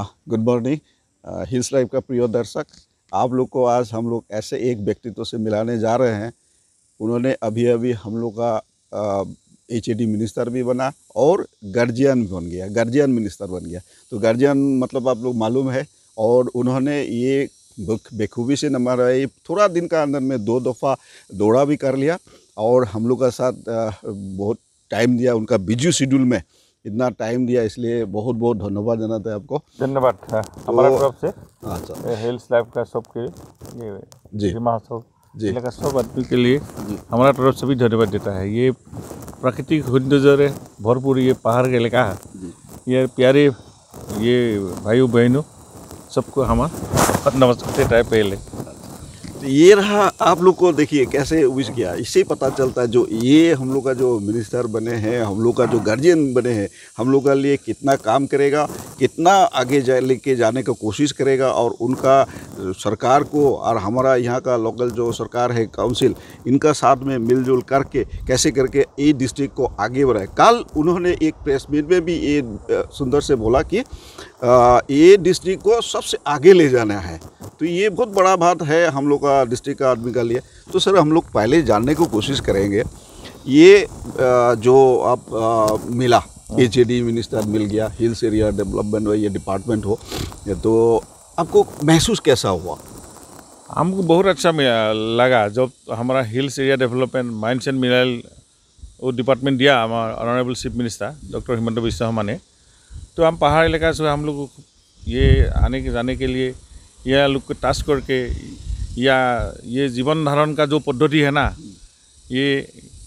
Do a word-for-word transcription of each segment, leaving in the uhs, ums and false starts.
Good morning hills live का प्रिय दर्शक, आप लोग को आज हम लोग ऐसे एक व्यक्तित्व से मिलाने जा रहे हैं। उन्होंने अभी अभी हम लोग का एच ए डी मिनिस्टर भी बना और गार्जियन भी बन गया, गार्जियन मिनिस्टर बन गया। तो गार्जियन मतलब आप लोग मालूम है। और उन्होंने ये बेखूबी से हमारा ये थोड़ा दिन का अंदर में दो दफ़ा दौड़ा भी कर लिया और हम लोग का साथ बहुत टाइम दिया। उनका बिजी शेड्यूल में इतना टाइम दिया, इसलिए बहुत बहुत धन्यवाद देना था आपको। धन्यवाद हमारा तरफ से। अच्छा, हिल्स लाइव का सबके ये जी महोत्सव जी का सब आदमी के लिए हमारा तरफ से भी धन्यवाद देता है। ये प्राकृतिक सौंदर्य भरपूर ये पहाड़ का इलाका है। ये प्यारे ये भाइयों बहनों सबको हमारा नमस्ते टाइप पहले। तो ये रहा, आप लोग को देखिए कैसे विश किया, इससे ही पता चलता है जो ये हम लोग का जो मिनिस्टर बने हैं, हम लोग का जो गार्जियन बने हैं, हम लोग के लिए कितना काम करेगा, कितना आगे जा लेके जाने का कोशिश करेगा। और उनका सरकार को और हमारा यहाँ का लोकल जो सरकार है काउंसिल, इनका साथ में मिलजुल करके कैसे करके ये डिस्ट्रिक्ट को आगे बढ़ाए। कल उन्होंने एक प्रेस मीट में भी ये सुंदर से बोला कि ये डिस्ट्रिक्ट को सबसे आगे ले जाना है। तो ये बहुत बड़ा बात है हम लोग का डिस्ट्रिक्ट का आदमी का लिए। तो सर हम लोग पहले जानने को कोशिश करेंगे, ये जो आप मिला एच ए डी मिनिस्टर मिल गया, हिल्स एरिया डेवलपमेंट हो, ये डिपार्टमेंट हो, तो आपको महसूस कैसा हुआ? हमको बहुत अच्छा लगा जब हमारा hills area development mines and mineral वो डिपार्टमेंट दिया हमारा honourable chief minister doctor Himanta Biswa Sarma ने। तो हम पहाड़ इलाका से हम लोग ये आने के जाने के लिए या लोग को टास्क करके या ये जीवन धारण का जो पद्धति है ना, ये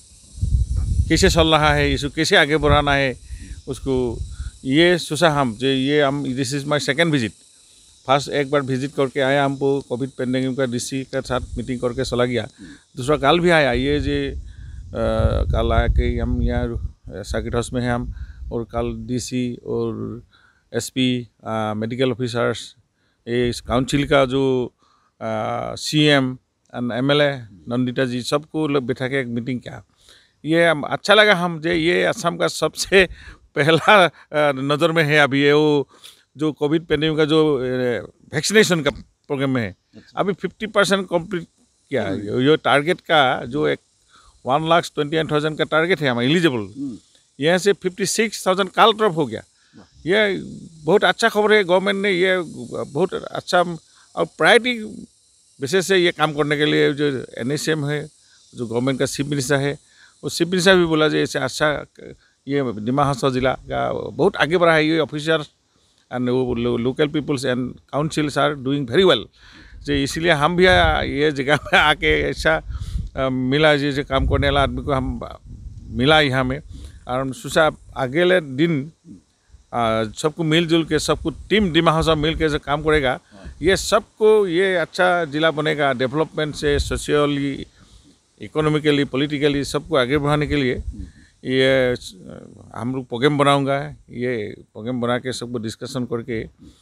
कैसे चल रहा है, इसको कैसे आगे बढ़ाना है उसको, ये सोचा हम जो ये हम this is my second visit. First एक बार विजिट करके आया, हमको कोविड पेंडेमिक का डीसी के साथ मीटिंग करके चला गया। दूसरा कल भी आया, ये जो कल आके हम यहाँ सर्किट हाउस में हैं हम, और कल डीसी और एसपी मेडिकल ऑफिसर्स, ये काउंसिल का जो CM and MLA Nandita ji सबको लोग बैठा के एक मीटिंग किया। ये अच्छा लगा हम जे ये असम का सबसे पहला नज़र में है अभी ये वो जो कोविड पेंडेमिक का जो वैक्सीनेशन का प्रोग्राम में है। अभी फिफ्टी परसेंट कम्प्लीट किया है। ये टारगेट का जो एक one lakh twenty eight thousand का टारगेट है हमारा एलिजिबल, यहाँ से फिफ्टी सिक्स थाउजेंड काल तरफ हो गया। ये बहुत अच्छा खबर है। गवर्नमेंट ने ये बहुत अच्छा और प्रायोरिटी बेसिस से ये काम करने के लिए जो एन एस एम है, जो गवर्नमेंट का चीफ मिनिस्टर है, वो चीफ मिनिस्टर भी बोला जो ऐसे अच्छा ये डिमा हासाओ जिला का बहुत आगे बढ़ा है। ये officer and local peoples and councils are doing very well. जो इसलिए हम भी ये जगह में आके ऐसा मिला जो जो काम करने वाला आदमी को हम मिला यहाँ में। और हम सोचा अगले दिन सबको मिलजुल के सबको टीम डिमा हासाओ मिल के जो काम करेगा, ये सबको ये अच्छा जिला बनेगा। डेवलपमेंट से सोशियली, इकोनॉमिकली, पॉलिटिकली सबको आगे बढ़ाने के लिए ये हम लोग प्रोग्राम बनाऊंगा। ये प्रोग्राम बना के सबको डिस्कशन करके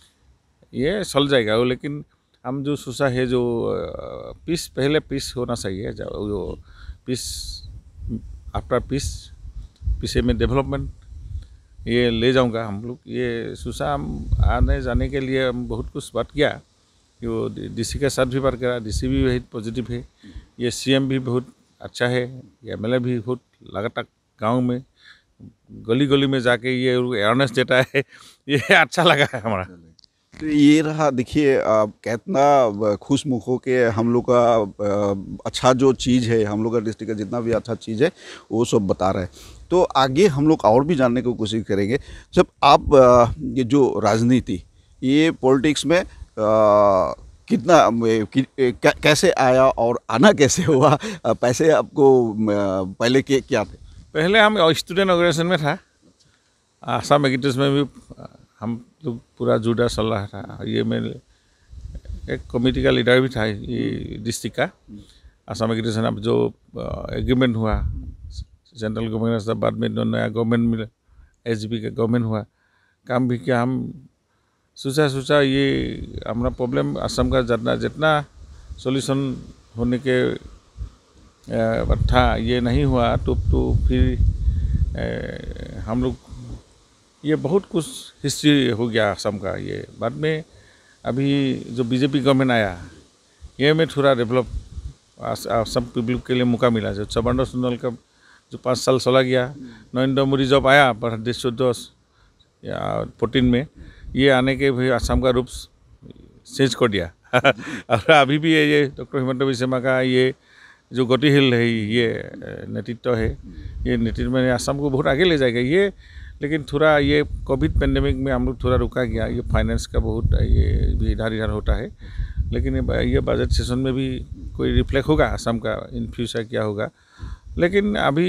ये चल जाएगा। वो लेकिन हम जो सोचा है जो पीस पहले पीस होना चाहिए, जो पीस आफ्टर पीस पीछे में डेवलपमेंट ये ले जाऊंगा हम लोग। ये सोचा हम आने जाने के लिए हम बहुत कुछ बात किया, जो डीसी के साथ भी बात करा। डीसी भी बहुत पॉजिटिव है, ये सीएम भी बहुत अच्छा है, ये एमएलए भी बहुत लगातार गांव में गली गली में जाके ये अवेयरनेस देता है। ये अच्छा लगा है हमारा। तो ये रहा, देखिए कितना खुश मुख हो के हम लोग का अच्छा जो चीज़ है, हम लोग का डिस्ट्रिक्ट का जितना भी अच्छा चीज़ है वो सब बता रहे हैं। तो आगे हम लोग और भी जानने की कोशिश करेंगे। जब आप ये जो राजनीति, ये पॉलिटिक्स में आ, कितना कि, कैसे आया और आना कैसे हुआ? पैसे आपको पहले के क्या थे? पहले हम स्टूडेंट ऑर्गेनाइजेशन में था, आसाम एग्रीकल्चर में भी हम लोग पूरा जुड़ा चल रहा था। ये मैं एक कमेटी का लीडर भी था ये डिस्ट्रिक्ट का। आसाम एग्रीकल्चर अब जो एग्रीमेंट हुआ सेंट्रल गवर्नमेंट से, बाद में नया गवर्नमेंट मिला, एच जी पी का गवर्नमेंट हुआ, काम भी किया। हम सोचा सोचा ये हमारा प्रॉब्लम असम का जितना जितना सॉल्यूशन होने के था ये नहीं हुआ। तो तो फिर ए, हम लोग ये बहुत कुछ हिस्ट्री हो गया असम का। ये बाद में अभी जो बीजेपी गवर्नमेंट आया ये में थोड़ा डेवलप असम पीपल के लिए मौका मिला। जो सर्बानंद सोनोवाल का जो पाँच साल चला गया, नरेंद्र मोदी जब आया पर चौदह या फोर्टीन में, ये आने के भी असम का रूप चेंज कर दिया। और अभी भी ये डॉक्टर हिमंत बिस्वा शर्मा का ये जो गतिशील है ये नेतृत्व है, ये नेतृत्व में असम को बहुत आगे ले जाएगा ये। लेकिन थोड़ा ये कोविड पेंडेमिक में हम लोग थोड़ा रुका गया, ये फाइनेंस का बहुत ये भी इधर इधर होता है। लेकिन ये बजट सेशन में भी कोई रिफ्लेक्ट होगा असम का इन फ्यूचर क्या होगा। लेकिन अभी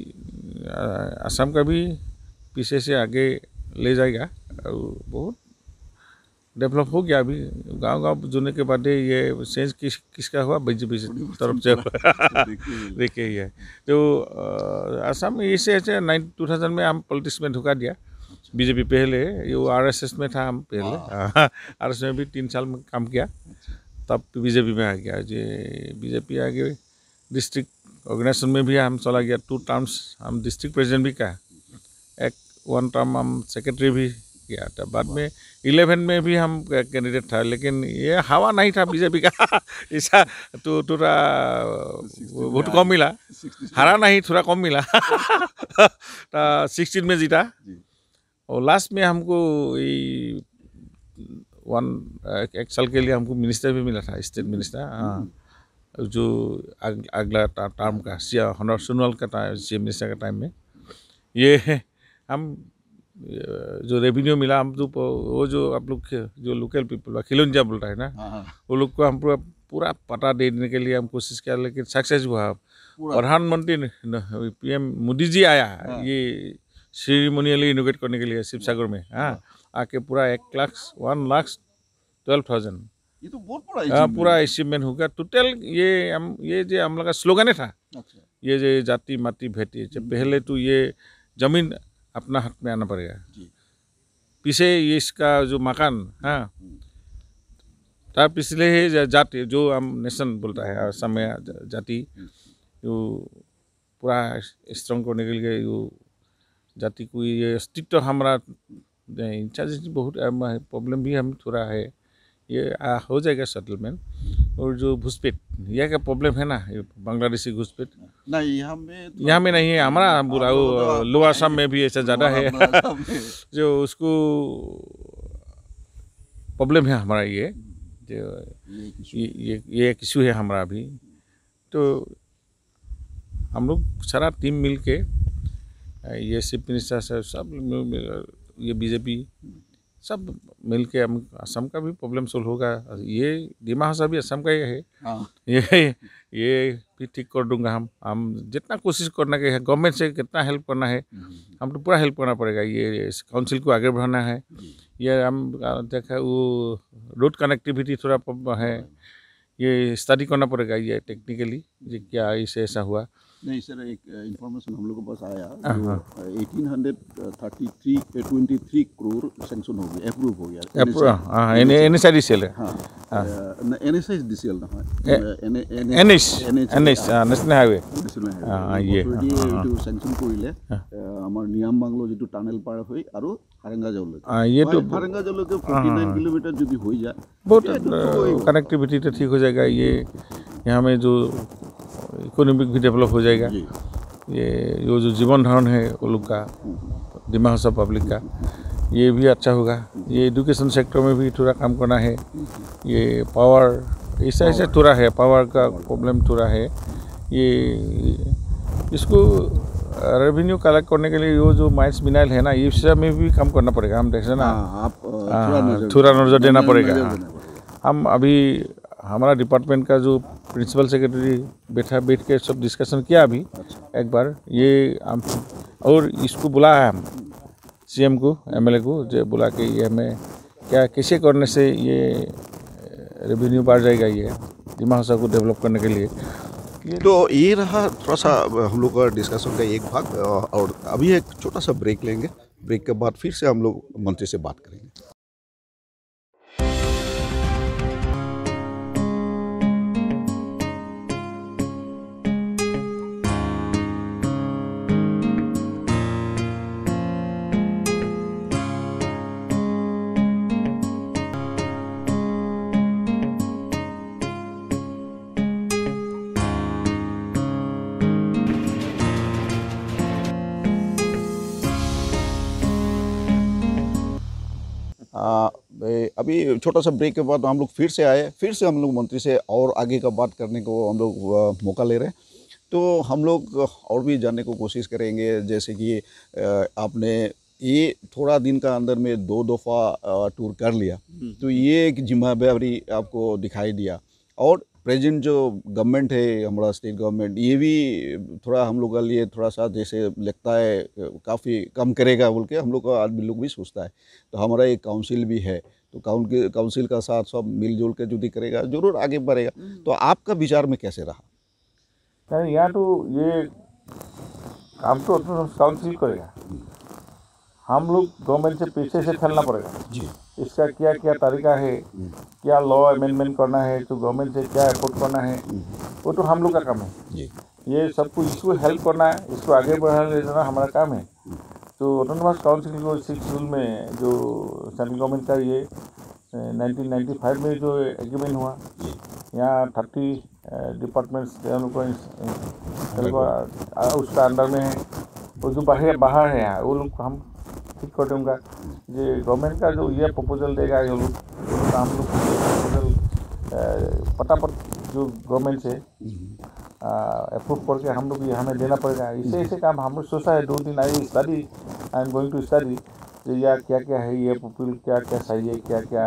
असम का भी पीछे से आगे ले जाएगा और बहुत डेवलप हो गया। अभी गांव गांव जुड़ने के बाद ये चेंज किस किसका हुआ, बीजेपी तरफ से देखिए ये तो असम इससे ऐसे नाइन टू थाउजेंड में हम पॉलिटिक्स में ढुका दिया। बीजेपी पहले ये आर एस एस में था, हम पहले आर एस एस में भी तीन साल में काम किया, तब बीजेपी में आ गया। ये बीजेपी आ गए, डिस्ट्रिक्ट ऑर्गेनाइजेशन में भी हम चला गया, टू टर्म्स हम डिस्ट्रिक्ट प्रेसिडेंट भी कहा, एक वन टर्म हम सेक्रेटरी भी किया था। बाद में इलेवन में भी हम कैंडिडेट था, लेकिन ये हवा नहीं था बीजेपी का ऐसा तो थोड़ा बहुत कम मिला, हारा नहीं थोड़ा कम मिला। सिक्सटीन में जीता और लास्ट में हमको ये वन एक साल के लिए हमको मिनिस्टर भी मिला था, स्टेट मिनिस्टर। हाँ, जो अग, अगला टर्म का सोनोवाल का चीफ मिनिस्टर का टाइम में ये हम जो रेवेन्यू मिला हम तो वो जो आप लोग जो लोकल पीपल खिलौंजा बोलता है ना, वो लोग को हम पूरा पूरा पता देने के लिए हम कोशिश किया, लेकिन सक्सेस हुआ। प्रधानमंत्री पीएम मोदी जी आया ये सेरेमोनियली इनोग्रेट करने के लिए शिवसागर में। हाँ, आके पूरा एक lakh one lakh twelve thousand ये तो बहुत बड़ा पूरा अचीवमेंट होगा टोटल। ये हम ये जो हम लोग का स्लोगन था, ये जो जाति माटी भेटी, पहले तो ये जमीन अपना हाथ में आना पड़ेगा, पीछे ये इसका जो मकान, हाँ तार पिछले है जाति जो हम नेशन बोलता है असम में जाति, जो पूरा स्ट्रॉन्ग करने के लिए यो जाति को ये अस्तित्व हमारा इंचार्ज बहुत प्रॉब्लम भी हम थोड़ा है, ये आ, हो जाएगा सेटलमेंट। और जो घुसपैठ यह का प्रॉब्लम है ना, बांग्लादेशी घुसपैठ नहीं यहाँ में यहाँ में नहीं है, हमारा बुरा वो लोअर असम में भी ऐसा ज़्यादा है। जो उसको प्रॉब्लम है हमारा, ये जो ये ये ये एक इशू है हमारा अभी। तो हम लोग सारा टीम मिल के ये चीफ मिनिस्टर से सब ये बीजेपी सब मिल के हम असम का भी प्रॉब्लम सोल्व होगा। ये दिमा हसा भी असम का ही है। हाँ। ये ये भी ठीक कर दूंगा। हम हम जितना कोशिश करना के है, गवर्नमेंट से कितना हेल्प करना है हम तो पूरा हेल्प करना पड़ेगा। ये काउंसिल को आगे बढ़ाना है। ये हम देखा वो रोड कनेक्टिविटी थोड़ा है, ये स्टडी करना पड़ेगा ये टेक्निकली ये क्या इससे ऐसा हुआ। नहीं सर, एक इंफॉर्मेशन हम लोग के पास आया जो अठारह सौ तैंतीस तेईस करोड़ सैंक्शन हो गया, अप्रूव हो गया। हां एनएसआईडीसीएल है। हां एनएसआईडीसीएल ना है, एनएच एनएच नेशनल हाईवे। हां ये जो सैंक्शन কৰিলে আমাৰ নিয়াম বাংলো যেটো টানেল পাৰ হৈ আৰু ফাৰেঙ্গা যাবলৈ। हां ये तो फारेंगा जालो के उनचास किलोमीटर यदि हो जाए बहुत कनेक्टिविटी तो ठीक हो जाएगा। ये यहाँ में जो इकोनॉमिक भी डेवलप हो जाएगा। ये जो जो जीवन धारण है वो लोग का दिमा हसा पब्लिक का ये भी अच्छा होगा। ये एजुकेशन सेक्टर में भी थोड़ा काम करना है। ये पावर ऐसा ऐसा थोड़ा है, पावर का प्रॉब्लम थोड़ा है। ये इसको रेवेन्यू कलेक्ट करने के लिए वो जो माइंस मिनाइल है ना, ये सब में भी काम करना पड़ेगा। हम देख ना आप थोड़ा नजर देना पड़ेगा। हम अभी हमारा डिपार्टमेंट का जो प्रिंसिपल सेक्रेटरी बैठा बैठ के सब डिस्कशन किया अभी एक बार ये हम, और इसको बुलाया हम सीएम को एमएलए को जो बुला के ये हमें क्या कैसे करने से ये रेवेन्यू बढ़ जाएगा ये दिमा हसा को डेवलप करने के लिए। तो ये रहा थोड़ा सा हम लोग का डिस्कशन का एक भाग। और अभी एक छोटा सा ब्रेक लेंगे, ब्रेक के बाद फिर से हम लोग मंत्री से बात करेंगे। अभी छोटा सा ब्रेक के बाद हम लोग फिर से आए, फिर से हम लोग मंत्री से और आगे का बात करने को हम लोग मौका ले रहे हैं। तो हम लोग और भी जानने को कोशिश करेंगे, जैसे कि आपने ये थोड़ा दिन का अंदर में दो दफ़ा टूर कर लिया, तो ये एक जिम्मेदारी आपको दिखाई दिया। और प्रेजेंट जो गवर्नमेंट है हमारा स्टेट गवर्नमेंट, ये भी थोड़ा हम लोग के लिए थोड़ा सा जैसे लगता है काफ़ी कम करेगा बोल के हम लोग का आदमी लोग भी सोचता है। तो हमारा एक काउंसिल भी है, तो काउंसिल काउंसिल का साथ सब मिलजुल के यदि करेगा जरूर आगे बढ़ेगा। तो आपका विचार में कैसे रहा? नहीं, यहाँ तो ये काम तो काउंसिल करेगा, हम लोग गवर्नमेंट से पीछे से चलना पड़ेगा जी। इसका क्या क्या तरीका है, क्या लॉ अमेंडमेंट करना है, तो गवर्नमेंट से क्या एफोर्ड करना है, वो तो हम लोग का काम है जी। ये सबको इसको हेल्प करना है, इसको आगे बढ़ाने देना हमारा काम है। तो ऑटोनोमस काउंसिल को सिक्स जून में जो सेंट्रल गवर्नमेंट का ये नाइनटीन नाइन्टी फाइव में जो एग्रीमेंट हुआ, यहाँ थर्टी डिपार्टमेंट्स उसका अंडर में है, और जो बाहर बाहर है यहाँ वो लोग हम ठीक कर दूँगा। ये गवर्नमेंट का जो ये प्रपोजल देगा ये लोग, हम लोग प्रपोजल पटापट जो गवर्नमेंट से अप्रूव करके हम लोग यहाँ में देना पड़ेगा। इसे ऐसे काम हम लोग सोचा है, दो दिन I study, I am going to study जो यार क्या क्या है ये प्रपोजल, क्या क्या सही है, क्या क्या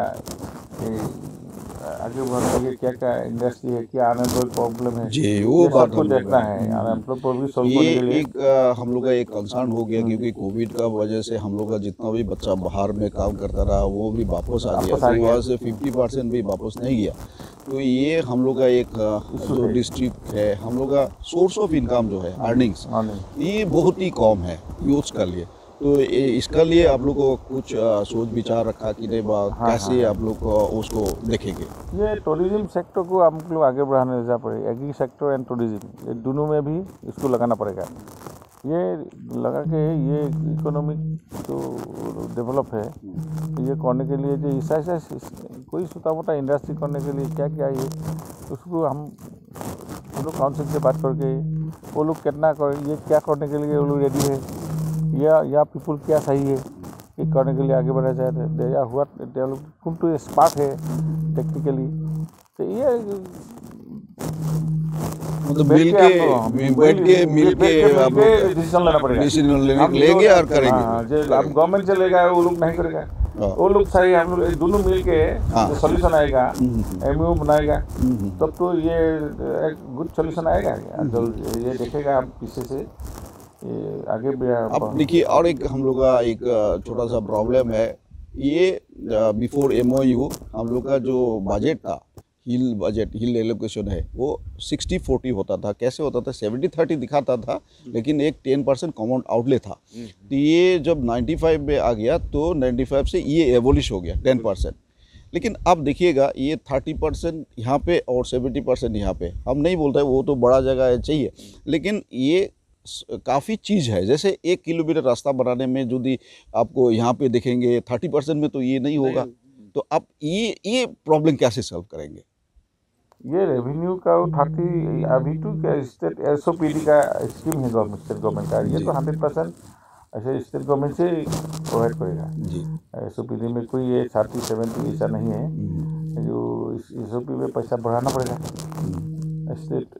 आगे बढ़ क्या क्या इंडस्ट्री है, क्या अनएम्प्लॉयड प्रॉब्लम है जी, वो बात को देखना है। अनएम्प्लॉयड प्रॉब्लम सॉल्व करने के लिए एक आ, हम लोग का एक कंसर्न हो गया, क्योंकि कोविड का वजह से हम लोग का जितना भी बच्चा बाहर में काम करता रहा वो भी वापस आ गया, तो वहाँ से फिफ्टी परसेंट भी वापस नहीं गया। तो ये हम लोग का एक जो डिस्ट्रिक्ट है, हम लोग का सोर्स ऑफ इनकम जो है अर्निंग्स, ये बहुत ही कम है यूथ का लिए। तो इसका लिए आप लोग को कुछ सोच विचार रखा कि नहीं बा, हाँ, कैसे हाँ, आप लोग उसको देखेंगे? ये टूरिज्म सेक्टर को हम लोग आगे बढ़ाने देना पड़ेगा, एग्री सेक्टर एंड टूरिज्म, ये दोनों में भी इसको लगाना पड़ेगा। ये लगा के ये इकोनॉमिक जो डेवलप है ये करने के लिए जो ऐसा ऐसा कोई छोटा मोटा इंडस्ट्री करने के लिए क्या क्या ये उसको हम लोग काउंसिल से बात करके वो लोग कितना कर ये क्या करने के लिए वो लोग रेडी है, या या पीपुल क्या सही है ये करने के लिए आगे बढ़ा जाए, दे या हुआ डेवलप टू स्मार्ट है टेक्निकली। तो ये मतलब मिल के बैठ के मिल के आप लोग डिसीजन लेना पड़ेगा, डिसीजन लेंगे और करेंगे। अब गवर्नमेंट चलेगा वो लोग नहीं करेगा, वो लोग सही, हम लोग दोनों मिल के सोल्यूशन आएगा, एमयू बनाएगा, तब तो ये एक गुड सोल्यूशन आएगा। जब ये देखेगा हम पीछे से आगे भी। अब देखिए और एक हम लोग का एक छोटा सा प्रॉब्लम है, ये बिफोर एमओयू हम लोग का जो बजट था, हिल बजट हिल एलोकेशन है, वो सिक्सटी फोर्टी होता था। कैसे होता था? सेवेंटी थर्टी दिखाता था, लेकिन एक टेन परसेंट कॉमन आउटले था। तो ये जब नाइन्टी फाइव में आ गया तो नाइन्टी फाइव से ये एवोलिश हो गया टेन परसेंट। लेकिन अब देखिएगा ये थर्टी परसेंट यहाँ पे और सेवेंटी परसेंट यहाँ पे। हम नहीं बोलते वो तो बड़ा जगह है चाहिए, लेकिन ये काफ़ी चीज़ है। जैसे एक किलोमीटर रास्ता बनाने में यदि आपको यहाँ पे देखेंगे थर्टी परसेंट में, तो ये नहीं होगा। तो आप ये ये प्रॉब्लम कैसे सॉल्व करेंगे? ये रेवेन्यू का थर्टी अभी to state S O P D का स्कीम है गवर्नमेंट स्टेट गवर्नमेंट का, ये तो हंड्रेड परसेंट ऐसे स्टेट गवर्नमेंट से प्रोवाइड करेगा जी। एस ओ पी डी में कोई ये थर्टी सेवेंटी ऐसा नहीं है, जो एस ओ पी में पैसा बढ़ाना पड़ेगा स्टेट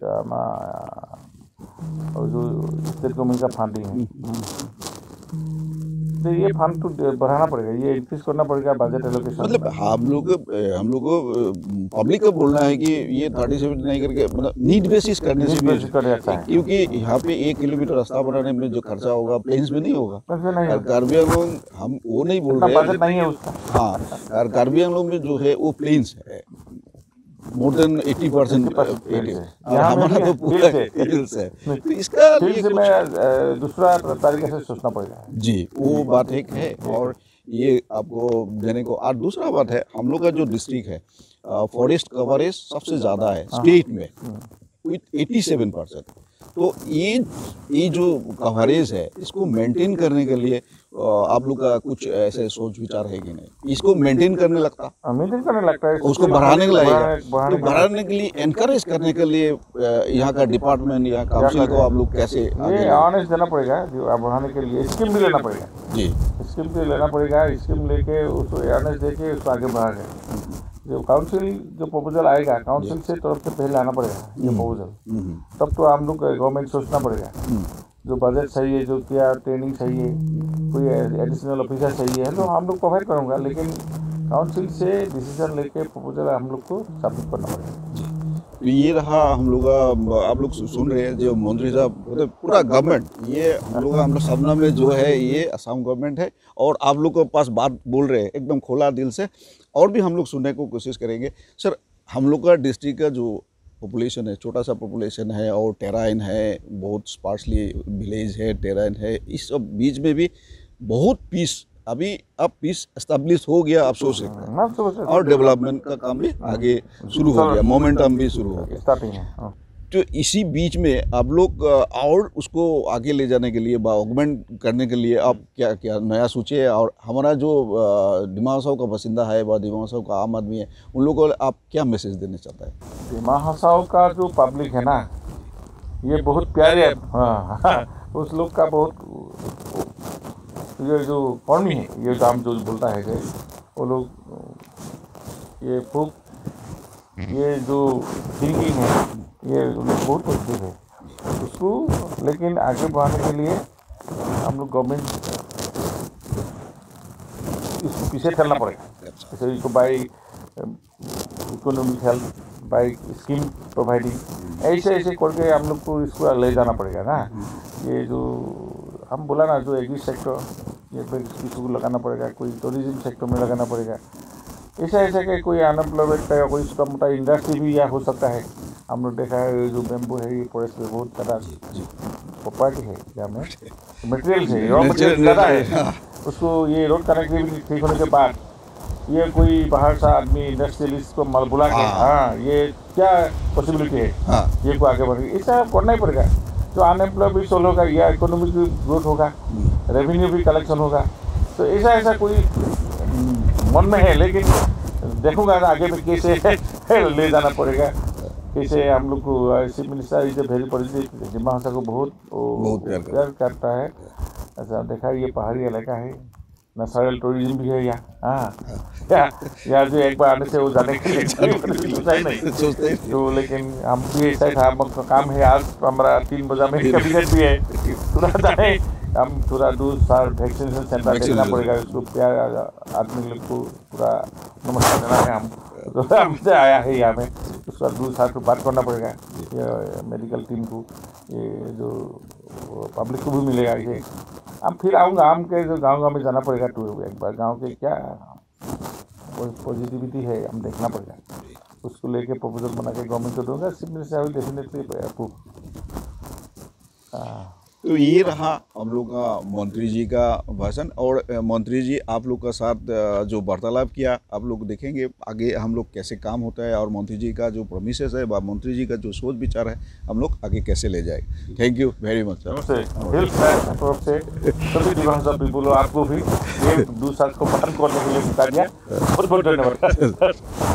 और जो स्टेट गवर्नमेंट का फंडिंग है, तो ये फंड तो बढ़ाना पड़ेगा, ये इंक्रीज करना पड़ेगा बजट एलोकेशन। मतलब हम लोग हम लोग को पब्लिक को बोलना है कि ये थर्टी सेवन नहीं करके मतलब नीड बेसिस करने से भी, क्योंकि यहाँ पे एक किलोमीटर रास्ता बनाने में जो खर्चा होगा प्लेन्स में नहीं होगा। कार्बी आंगलोंग हम वो नहीं बोल रहे, बजट नहीं है उसका। हाँ, कार्बी आंगलोंग में जो है वो प्लेन्स है, मोर देन एटी परसेंट हमारा तो पूरा हिल्स है। तो इसका लिए में दूसरा तरीके से सोचना पड़ेगा जी, वो बात एक है। और ये आपको देने को और दूसरा बात है, हम लोग का जो डिस्ट्रिक्ट है फॉरेस्ट कवरेज सबसे ज़्यादा है स्टेट में विथ एटी सेवन परसेंट। तो ये ये जो कवरेज है इसको मेंटेन करने के लिए अ, आप लोग का कुछ ऐसे सोच विचार है कि नहीं, इसको मेंटेन करने लगता मेंटेन करने लगता है, उसको बढ़ाने के लिए बढ़ाने- बढ़ाने तो बढ़ाने के लिए एनकरेज करने के लिए अ, यहाँ का डिपार्टमेंट या काउंसिल को आप लोग कैसे आगे ये ले- अवेयरनेस देना पड़ेगा, जो बढ़ाने के लिए स्कीम भी लेना पड़ेगा, जी स्कीम भी लेना पड़ेगा, स्कीम लेके उसको अवेयरनेस देके उसको आगे बढ़ाएगा। जो काउंसिल जो प्रपोजल आएगा काउंसिल से तरफ से पहले आना पड़ेगा ये प्रपोजल, हम्म, तब तो हम लोग गवर्नमेंट सोचना पड़ेगा जो बजट चाहिए, जो क्या ट्रेनिंग चाहिए, कोई एडिशनल ऑफिसर चाहिए है तो हम लोग प्रोवाइड करूँगा, लेकिन काउंसिल से डिसीजन लेके प्रपोजल हम लोग को सबमिट करना पड़ेगा। तो ये रहा हम लोग का, आप लोग सुन रहे हैं जो मंत्री साहब मतलब पूरा गवर्नमेंट, ये हम लोग का हम लोग सपना में जो है ये असम गवर्नमेंट है और आप लोग के पास बात बोल रहे हैं एकदम खोला दिल से, और भी हम लोग सुनने को कोशिश करेंगे। सर, हम लोग का डिस्ट्रिक्ट का जो पॉपुलेशन है, छोटा सा पॉपुलेशन है और टेराइन है, बहुत स्पार्सली विलेज है, टेराइन है, इस सब बीच में भी बहुत पीस, अभी अब पीस एस्टेब्लिश हो गया आप सोच सकते हैं, हाँ, तो बस- और डेवलपमेंट का काम भी आगे शुरू हो गया, मोमेंटम भी शुरू हो गया। स्टार्टिंग है। हाँ। तो इसी बीच में आप लोग अ, और उसको आगे ले जाने के लिए, ऑगमेंट करने के लिए आप क्या क्या नया सोचे, और हमारा जो अ, डिमा हसाओ का बासिंदा है व डिमा हसाओ का आम आदमी है, उन लोगों को आप क्या मैसेज देना चाहता है? डिमा हसाओ का जो पब्लिक है ना, ये बहुत प्यारे, हाँ, उस लोग का बहुत, ये जो कौमी है, ये जो हम जो बोलता है कि वो लोग ये खूब, ये जो थिंकिंग है ये उन लोग बहुत पॉजिटिव है उसको, लेकिन आगे बढ़ाने के लिए हम लोग गवर्नमेंट इसको पीछे ठहरना पड़ेगा, जैसे इसको by economic help, by scheme providing, ऐसे ऐसे करके हम लोग को इसको ले जाना पड़ेगा ना। ये जो हम बोला ना, जो एग्री सेक्टर ये पे किसी को लगाना पड़ेगा, कोई टूरिज्म सेक्टर में लगाना पड़ेगा, ऐसा ऐसा कि कोई अनएम्प्लॉयमेंट का कोई छोटा मोटा इंडस्ट्री भी या हो सकता है। हम लोग देखा है जो बेम्बू है ये फॉरेस्ट में बहुत ज़्यादा प्रॉपर्टी है, क्या में मटेरियल है, रॉ मटेरियल ज़्यादा है, उसको ये रोड कनेक्टिविटी ठीक होने के बाद ये कोई बाहर से आदमी इंडस्ट्रियलिस्ट को माल बुला के, हाँ ये क्या पॉसिबिलिटी है, हाँ, ये को आगे बढ़ेगी, ऐसा करना ही पड़ेगा। जो अनएम्प्लॉय भी सोल्व होगा या इकोनॉमिक भी ग्रोथ होगा, रेवेन्यू भी कलेक्शन होगा, तो ऐसा ऐसा कोई मन में है, लेकिन देखूंगा आगे में कैसे ले जाना पड़ेगा, कैसे हम लोग को chief minister is a very positive, Dima Hasao को बहुत बहुत प्यार करता प्यार करता है। ऐसा देखा ये पहाड़ी इलाका है, नेचुरल टूरिज्म भी है यहाँ, हाँ या यहाँ जो एक बार आने से वो जाने के लिए सोचता ही नहीं सोचते ही तो, लेकिन हम भी ऐसा था, हम काम है आज हमारा तीन बजा में कैबिनेट भी है, थोड़ा जाने हम थोड़ा दूर सार वैक्सीनेशन सेंटर देखना पड़ेगा, उसको प्यार आदमी लोग को पूरा नमस्कार देना है, हम तो हमसे आया है यहाँ में, उसका दूर सार को बात करना पड़ेगा, ये मेडिकल टीम को, ये जो पब्लिक को भी मिलेगा, ये हम फिर आऊँगा, आम के जो गाँव गाँव में जाना पड़ेगा टूर, एक बार गाँव के क्या पॉजिटिविटी है हम देखना पड़ेगा, उसको लेके प्रपोजल बना के गवर्नमेंट को दूंगा, chief minister will definitely approve. तो ये रहा हम लोग का मंत्री जी का भाषण, और अ, मंत्री जी आप लोग का साथ अ, जो वार्तालाप किया, आप लोग देखेंगे आगे हम लोग कैसे काम होता है, और मंत्री जी का जो प्रोमिसेस है व मंत्री जी का जो सोच विचार है हम लोग आगे कैसे ले जाएंगे। Thank you very much. नमस्ते, तरफ से सभी डिमा हसाओ पीपल, आपको भी ये दूसरा को पठन करने के लिए बता दिया, बहुत बहुत धन्यवाद।